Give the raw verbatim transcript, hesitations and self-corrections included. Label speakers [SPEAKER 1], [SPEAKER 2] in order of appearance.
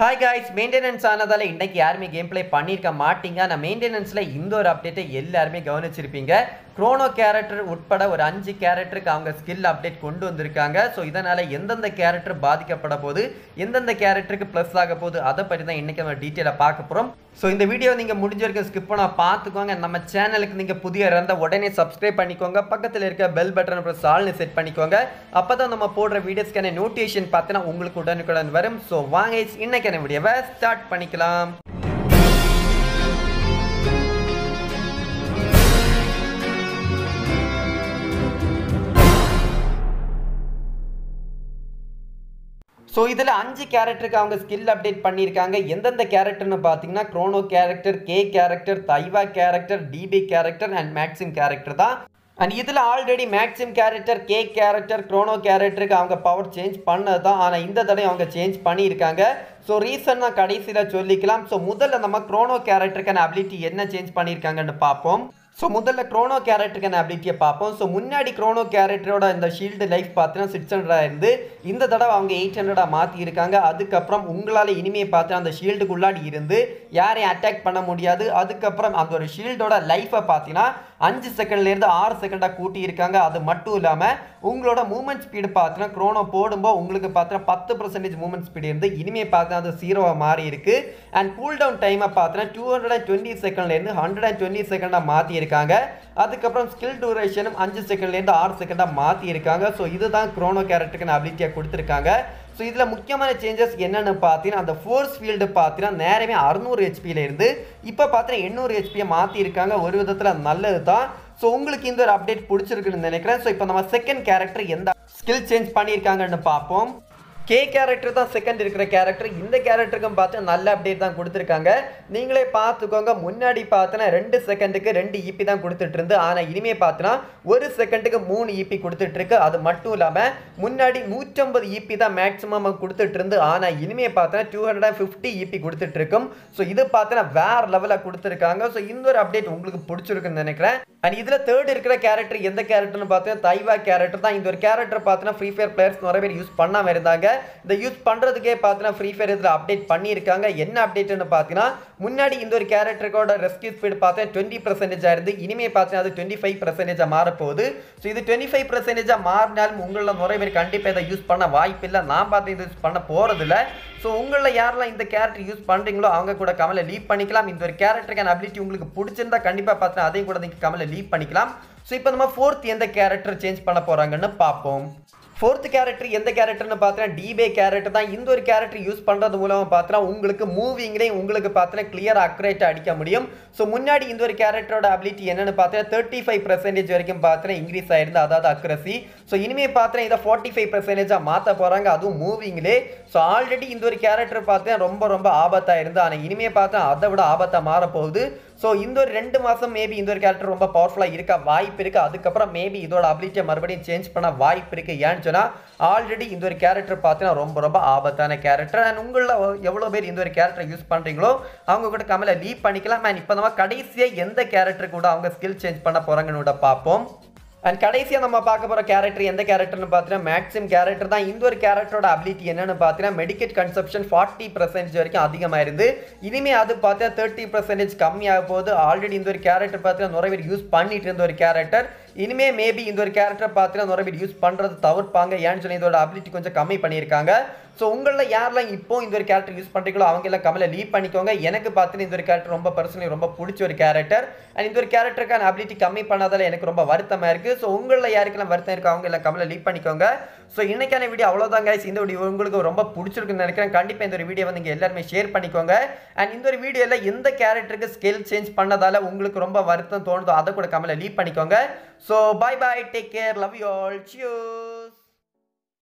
[SPEAKER 1] Hi guys, maintenance ஆனதால இன்னைக்கு யாருமே game play பண்ணிருக்க மாட்டீங்க. நான் மெயின்டெனன்ஸ்ல இந்த ஒரு அப்டேட்டை எல்லாருமே கவனிச்சிருப்பீங்க. க்ரோனோ கேரக்டர் உட்பட ஒரு அஞ்சு கேரக்டருக்கு அவங்க ஸ்கில் அப்டேட் கொண்டு வந்திருக்காங்க. ஸோ இதனால எந்தெந்த கேரக்டர் பாதிக்கப்பட போது எந்தெந்த கேரக்டருக்கு ப்ளஸ் ஆக போகுது அதை பற்றி தான் இன்னைக்கு நம்ம டீட்டெயிலாக பார்க்க போகிறோம். ஸோ இந்த வீடியோ நீங்கள் முடிஞ்ச வரைக்கும் ஸ்கிப் பண்ண பார்த்துக்கோங்க. நம்ம சேனலுக்கு நீங்கள் புதிய இருந்தால் உடனே சப்ஸ்கிரைப் பண்ணிக்கோங்க. பக்கத்தில் இருக்க பெல் பட்டன் ப்ளஸ் ஆல்னு செட் பண்ணிக்கோங்க. அப்போ தான் நம்ம போடுற வீடியோஸ்க்கான நோட்டிஃபிகேஷன் பார்த்தீங்கன்னா உங்களுக்கு உடனுக்குடன் வரும். ஸோ வாங்க இன்னைக்கான வீடியோவை ஸ்டார்ட் பண்ணிக்கலாம். ஸோ இதில் அஞ்சு கேரக்டருக்கு அவங்க ஸ்கில் அப்டேட் பண்ணியிருக்காங்க. எந்தெந்த கேரக்டர்னு பார்த்தீங்கன்னா Chrono character, K character, Thiva character, DB character and Maxim character தான். அண்ட் இதில் already Maxim character, K character, Chrono கேரக்டருக்கு அவங்க பவர் சேஞ்ச் பண்ணது தான். ஆனால் இந்த தடவை அவங்க சேஞ்ச் பண்ணியிருக்காங்க. ஸோ ரீசன் தான் கடைசியில் சொல்லிக்கலாம். ஸோ முதல்ல நம்ம க்ரோனோ கேரக்டருக்கான அபிலிட்டி என்ன சேஞ்ச் பண்ணியிருக்காங்கன்னு பார்ப்போம். ஸோ முதல்ல க்ரோனோ கேரக்டருக்கான அபிலிட்டியை பார்ப்போம். ஸோ முன்னாடி க்ரோனோ கேரக்டரோட இந்த ஷீல்டு லைஃப் பார்த்தீங்கன்னா சிக்ஸ் ஹண்ட்ரடாக இருந்து இந்த தடவை அவங்க எயிட் ஹண்ட்ரடாக மாற்றிருக்காங்க. அதுக்கப்புறம் உங்களால் இனிமேல் பார்த்தீங்கன்னா அந்த ஷீல்டுக்குள்ளாடி இருந்து யாரையும் அட்டாக் பண்ண முடியாது. அதுக்கப்புறம் அந்த ஒரு ஷீல்டோட லைஃப்பை பார்த்தீங்கன்னா அஞ்சு செகண்ட்லேருந்து ஆறு செகண்டாக கூட்டியிருக்காங்க. அது மட்டும் இல்லாமல் உங்களோட மூவ்மெண்ட் ஸ்பீடு பார்த்தீங்கன்னா க்ரோனோ போடும்போது உங்களுக்கு பார்த்தீங்கன்னா பத்து பர்சன்டேஜ் மூவ்மெண்ட் ஸ்பீடு இருந்து இனிமேல் பார்த்தீங்கன்னா அது ஜீரோவாக மாறி இருக்கு. அண்ட் கூல் டவுன் டைமை பார்த்தீங்கன்னா டூ ஹண்ட்ரட் அண்ட் டுவெண்ட்டி செகண்ட்லேருந்து ஹண்ட்ரட் அண்ட் டுவெண்ட்டி செகண்டாக மாற்றி இருக்காங்க. அதுக்கப்புறம் ஸ்கில் டூரேஷனும் அஞ்சு செகண்ட்லேருந்து ஆறு செகண்டாக மாற்றி இருக்காங்க. ஸோ இதுதான் க்ரோனோ கேரக்டருக்கான அபிலிட்டியாக கொடுத்துருக்காங்க. ஸோ இதில் முக்கியமான சேஞ்சஸ் என்னென்னு பார்த்தீங்கன்னா அந்த ஃபோர்ஸ் ஃபீல்டு பார்த்தீங்கன்னா நேரமே அறுநூறு ஹெச்பியில் இருந்து இப்போ பார்த்தீங்கன்னா எண்ணூறு ஹெச்பியை மாற்றிருக்காங்க. ஒரு விதத்தில் நல்லது தான். ஸோ உங்களுக்கு இந்த ஒரு அப்டேட் பிடிச்சிருக்குன்னு நினைக்கிறேன். ஸோ இப்போ நம்ம செகண்ட் கேரக்டர் எந்த ஸ்கில் சேஞ்ச் பண்ணியிருக்காங்கன்னு பார்ப்போம். கே கேரக்டர் தான் செகண்ட் இருக்கிற கேரக்டர். இந்த கேரக்டருக்கும் பார்த்து நல்ல அப்டேட் தான் கொடுத்துருக்காங்க. நீங்களே பார்த்துக்கோங்க. முன்னாடி பார்த்தோன்னா ரெண்டு செகண்டுக்கு ரெண்டு இபி தான் கொடுத்துட்டு இருந்து. ஆனால் இனிமேல் பார்த்தோன்னா ஒரு செகண்டுக்கு மூணு இபி கொடுத்துட்டு இருக்கு. அது மட்டும் இல்லாமல் முன்னாடி நூற்றம்பது இபி தான் மேக்ஸிமம் கொடுத்துட்டு இருந்து. ஆனால் இனிமேல் பார்த்தோன்னா two hundred and fifty EP கொடுத்துட்டு இருக்கும். ஸோ இது பார்த்தோன்னா வேற லெவலில் கொடுத்துருக்காங்க. ஸோ இந்த ஒரு அப்டேட் உங்களுக்கு பிடிச்சிருக்குன்னு நினைக்கிறேன். அண்ட் இதில் தேர்ட் இருக்கிற கேரக்டர் எந்த கேரக்டர்னு பார்த்தீங்கன்னா தைவா கேரக்டர் தான். இந்த ஒரு கேரக்டர் பார்த்தீங்கன்னா ஃப்ரீ ஃபயர் பிளேயர்ஸ் நிறைய பேர் யூஸ் பண்ணாமல் இருந்தாங்க. இந்த யூஸ் பண்ணுறதுக்கே பார்த்தீங்கன்னா ஃப்ரீ ஃபயர் இதில் அப்டேட் பண்ணியிருக்காங்க. என்ன அப்டேட்னு பார்த்தீங்கன்னா முன்னாடி இந்த ஒரு கேரக்டருக்கோட ரெஸ்கியூ ஸ்பீடு பார்த்தீங்கன்னா டுவெண்ட்டி பர்சன்டேஜாக இருந்து இனிமேல் பார்த்தீங்கன்னா அது டுவெண்ட்டி ஃபைவ் பர்சன்டேஜாக மாறப்போகுது. ஸோ இது டுவெண்ட்டி ஃபைவ் பர்சன்டேஜாக மாறினாலும் உங்களில் நிறைய பேர் கண்டிப்பாக இதை யூஸ் பண்ண வாய்ப்பு இல்லை. நான் பார்த்து இதை யூஸ் பண்ண போகிறதில்ல. ஸோ உங்களில் யாரெல்லாம் இந்த கேரக்டர் யூஸ் பண்ணுறீங்களோ அவங்க கூட கமெண்ட்ல லீவ் பண்ணிக்கலாம். இந்த ஒரு கேரக்டருக்கான அபிலிட்டி உங்களுக்கு பிடிச்சிருந்தா கண்டிப்பாக பார்த்தீங்கன்னா அதையும் கூட நீங்கள் கமெண்ட்ல லீவ் பண்ணிக்கலாம். ஸோ இப்போ நம்ம ஃபோர்த் எந்த கேரக்டர் சேஞ்ச் பண்ண போகிறாங்கன்னு பார்ப்போம். ஃபோர்த் கேரக்டர் எந்த கேரக்டர்னு பார்த்தீங்கன்னா டிபே கேரக்டர் தான். இந்த ஒரு கேரக்டர் யூஸ் பண்ணுறது மூலமாக பார்த்தீங்கன்னா உங்களுக்கு மூவிங்லேயும் உங்களுக்கு பார்த்தீங்கன்னா கிளியர் அக்யூரேட்டாக அடிக்க முடியும். ஸோ முன்னாடி இந்த ஒரு கேரக்டரோட அபிலிட்டி என்னென்னு பார்த்தீங்கன்னா தேர்ட்டி ஃபைவ் பர்சன்டேஜ் வரைக்கும் பார்த்தீங்கன்னா இன்க்ரீஸ் ஆயிருந்து, அதாவது அக்யூரசி. ஸோ இனிமேல் பார்த்தீங்கன்னா இதை ஃபார்ட்டி ஃபைவ் பர்சன்டேஜாக மாற்ற போகிறாங்க, அதுவும் மூவிங்லே. ஸோ ஆல்ரெடி இந்த ஒரு கேரக்டர் பார்த்தீங்கன்னா ரொம்ப ரொம்ப ஆபத்தாக இருந்து. ஆனால் இனிமேல் பார்த்தா அதை விட ஆபத்தாக மாறப்போகுது. ஸோ இந்த ஒரு ரெண்டு மாதம் மேபி இந்த ஒரு கேரக்டர் ரொம்ப பவர்ஃபுல்லாக இருக்க வாய்ப்பு இருக்குது. அதுக்கப்புறம் மேபி இதோட அபிலிட்டியை மறுபடியும் சேஞ்ச் பண்ண வாய்ப்பு இருக்குது. ஏன்னு சொன்னால் ஆல்ரெடி இந்த ஒரு கேரக்டர் பார்த்தீங்கன்னா ரொம்ப ரொம்ப ஆபத்தான கேரக்டர். அண்ட் உங்களில் எவ்வளோ பேர் இந்த ஒரு கேரக்டர் யூஸ் பண்ணுறீங்களோ அவங்க கூட கமெண்ட்ல லீவ் பண்ணிக்கலாம். அண்ட் இப்போ நம்ம கடைசியாக எந்த கேரக்டர் கூட அவங்க ஸ்கில் சேஞ்ச் பண்ண போகிறாங்கன்னு கூட பார்ப்போம். அண்ட் கடைசியாக நம்ம பார்க்க போகிற கேரக்டர் எந்த கேரக்டர்னு பார்த்தீங்கன்னா மேக்ஸிம் கேரக்டர் தான். இந்த ஒரு கேரக்டரோட அபிலிட்டி என்னன்னு பார்த்தீங்கன்னா மெடிக்கேட் கன்சப்ஷன் ஃபார்ட்டி பர்சன்டேஜ் வரைக்கும் அதிகமாக இருந்து இனிமேல் அது பார்த்தீங்கன்னா தேர்ட்டி பர்சன்டேஜ் கம்மியாக போகுது. ஆல்ரெடி இந்த ஒரு கேரக்டர் பார்த்தீங்கன்னா நிறைய பேர் யூஸ் பண்ணிட்டு இருந்த ஒரு கேரக்டர். இனிமேல் மேபி இந்த ஒரு கேரக்டர் பார்த்தீங்கன்னா நிறைய பேர் யூஸ் பண்ணுறது தவிர்ப்பாங்க. ஏன்னு சொல்லி இதோட அபிலிட்டி கொஞ்சம் கம்மி பண்ணியிருக்காங்க. ஸோ உங்களில் யாரெல்லாம் இப்போ இந்த ஒரு கேரக்டர் யூஸ் பண்ணுறீங்களோ அவங்க எல்லாம் கமெண்ட்ல லீவ் பண்ணிக்கோங்க. எனக்கு பார்த்தீங்கன்னா இந்த ஒரு கேரக்டர் ரொம்ப பர்சனலி ரொம்ப பிடிச்ச ஒரு கேரக்டர். அண்ட் இந்த ஒரு கேரக்டருக்கான அபிலிட்டி கம்மி பண்ணாதால எனக்கு ரொம்ப வருத்தமாக இருக்குது. ஸோ உங்களில் யாருக்கெல்லாம் வருத்தம் இருக்கோ அவங்க எல்லாம் கமெண்ட்ல லீவ் பண்ணிக்கோங்க. ஸோ இன்னைக்கான வீடியோ அவ்வளோதான் கைஸ். இந்த வீடியோ உங்களுக்கு ரொம்ப பிடிச்சிருக்குன்னு நினைக்கிறேன். கண்டிப்பாக இந்த ஒரு வீடியோ வந்து நீங்கள் எல்லாருமே ஷேர் பண்ணிக்கோங்க. அண்ட் இந்த ஒரு வீடியோவில் எந்த கேரக்டருக்கு ஸ்கில் சேஞ்ச் பண்ணதால உங்களுக்கு ரொம்ப வருத்தம் தோணுதோ அதை கூட கமெண்ட்ல லீவ் பண்ணிக்கோங்க. So bye bye, take care, love you all, cheers.